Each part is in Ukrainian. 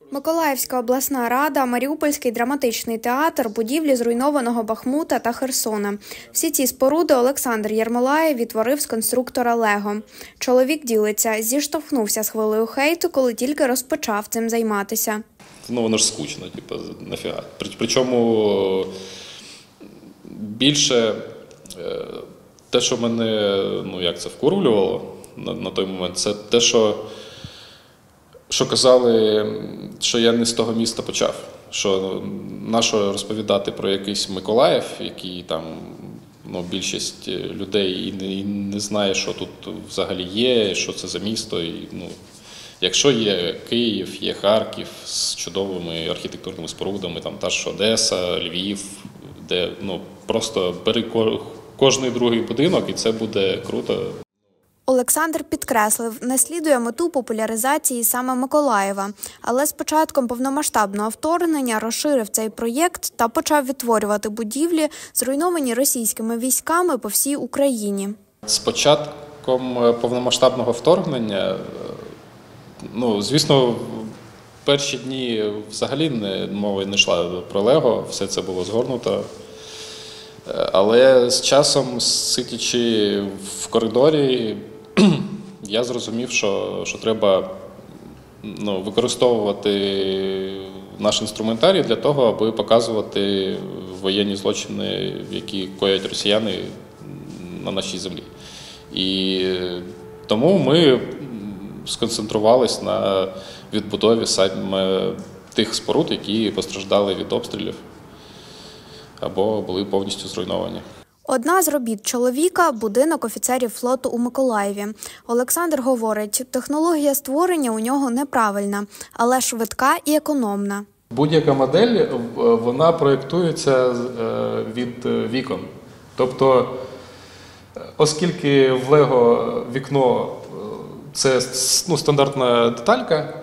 Миколаївська обласна рада, Маріупольський драматичний театр, будівлі зруйнованого Бахмута та Херсона. Всі ці споруди Олександр Єрмолаєв відтворив з конструктора Лего. Чоловік ділиться, зіштовхнувся з хвилею хейту, коли тільки розпочав цим займатися. Воно ж скучно, нафіга. Причому більше те, що мене, вкурвлювало на той момент, це те, що казали, що я не з того міста почав. Що нащо розповідати про якийсь Миколаїв, який там більшість людей і не знає, що тут взагалі є, що це за місто. Якщо є Київ, є Харків з чудовими архітектурними спорудами, там та ж Одеса, Львів, де просто бери кожний другий будинок і це буде круто. Олександр підкреслив, наслідує мету популяризації саме Миколаєва, але з початком повномасштабного вторгнення розширив цей проєкт та почав відтворювати будівлі, зруйновані російськими військами по всій Україні. З початком повномасштабного вторгнення, звісно, перші дні взагалі мова не йшла про Лего, все це було згорнуто. Але з часом, сидячи в коридорі, я зрозумів, що треба використовувати наш інструментарій для того, аби показувати воєнні злочини, які коять росіяни на нашій землі. І тому ми сконцентрувалися на відбудові саме тих споруд, які постраждали від обстрілів або були повністю зруйновані. Одна з робіт чоловіка – будинок офіцерів флоту у Миколаєві. Олександр говорить, технологія створення у нього неправильна, але швидка і економна. Будь-яка модель, вона проєктується від вікон. Тобто, оскільки в Лего вікно – це стандартна деталька,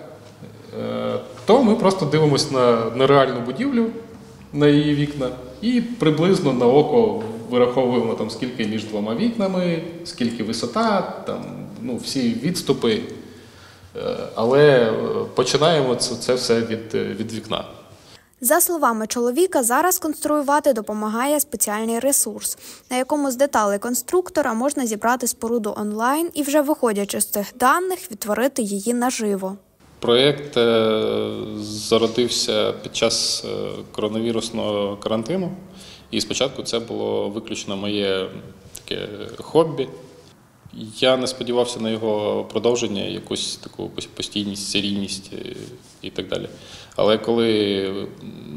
то ми просто дивимося на реальну будівлю, на її вікна, і приблизно на око вираховуємо, скільки між двома вікнами, скільки висота, всі відступи. Але починаємо це все від вікна. За словами чоловіка, зараз конструювати допомагає спеціальний ресурс, на якому з деталей конструктора можна зібрати споруду онлайн і вже виходячи з цих даних, відтворити її наживо. Проєкт зародився під час коронавірусного карантину. І спочатку це було виключно моє таке хобі. Я не сподівався на його продовження, якусь таку постійність, серійність і так далі. Але коли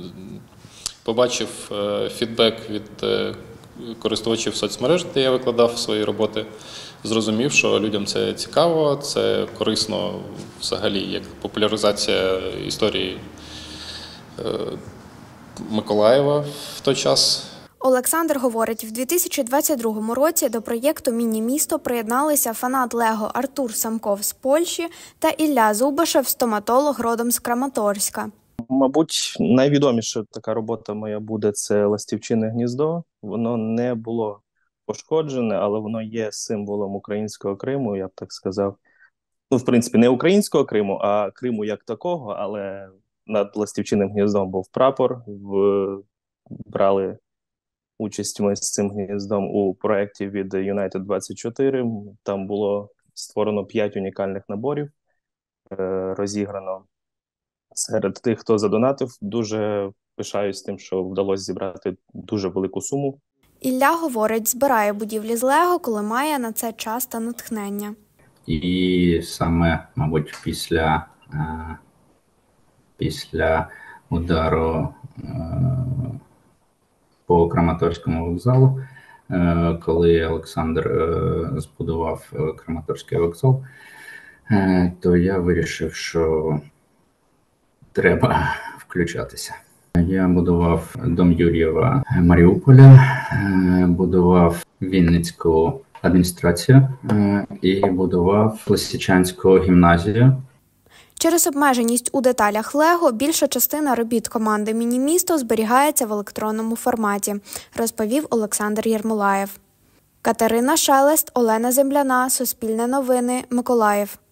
побачив фідбек від користувачів соцмереж, де я викладав свої роботи, зрозумів, що людям це цікаво, це корисно взагалі як популяризація історії Миколаєва в той час. Олександр говорить, в 2022 році до проєкту «Міні-місто» приєдналися фанат Лего Артур Самков з Польщі та Ілля Зубашев, стоматолог родом з Краматорська. Мабуть, найвідоміша така робота моя буде – це «Ластівчине гніздо». Воно не було пошкоджене, але воно є символом українського Криму, я б так сказав. В принципі, не українського Криму, а Криму як такого, але над «Ластівчиним гніздом» був прапор. Брали участь ми з цим гніздом у проєкті від United 24. Там було створено 5 унікальних наборів, розіграно серед тих, хто задонатив. Дуже пишаюсь тим, що вдалося зібрати дуже велику суму. Ілля говорить, збирає будівлі з Лего, коли має на це час та натхнення. І саме, мабуть, після удару по Краматорському вокзалу, коли Олександр збудував Краматорський вокзал, то я вирішив, що треба включатися. Я будував дом Юр'єва Маріуполя, будував Вінницьку адміністрацію і будував Лисичанську гімназію. Через обмеженість у деталях Лего більша частина робіт команди «Міні-місто» зберігається в електронному форматі, розповів Олександр Єрмолаєв. Катерина Шелест, Олена Земляна, Суспільне новини, Миколаїв.